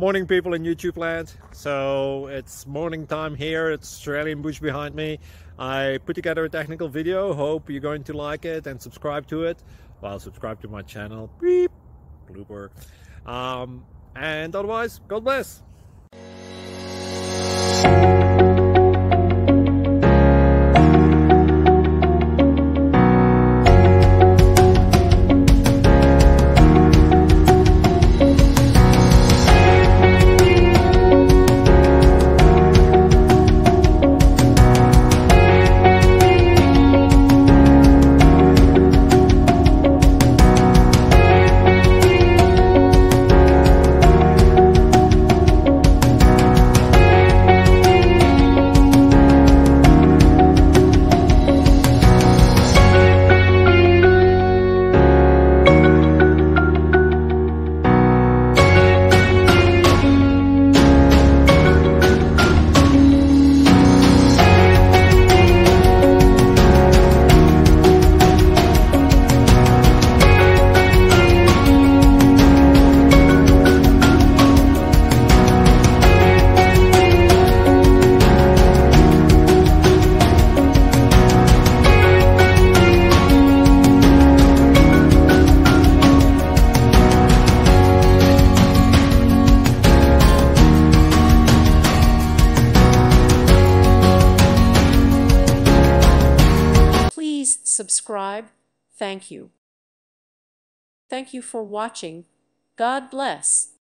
Morning people in YouTube land. So it's morning time here. It's Australian bush behind me. I put together a technical video. Hope you're going to like it and subscribe to it. Well, subscribe to my channel. Beep. Blooper. And otherwise, God bless. Subscribe. Thank you. Thank you for watching. God bless.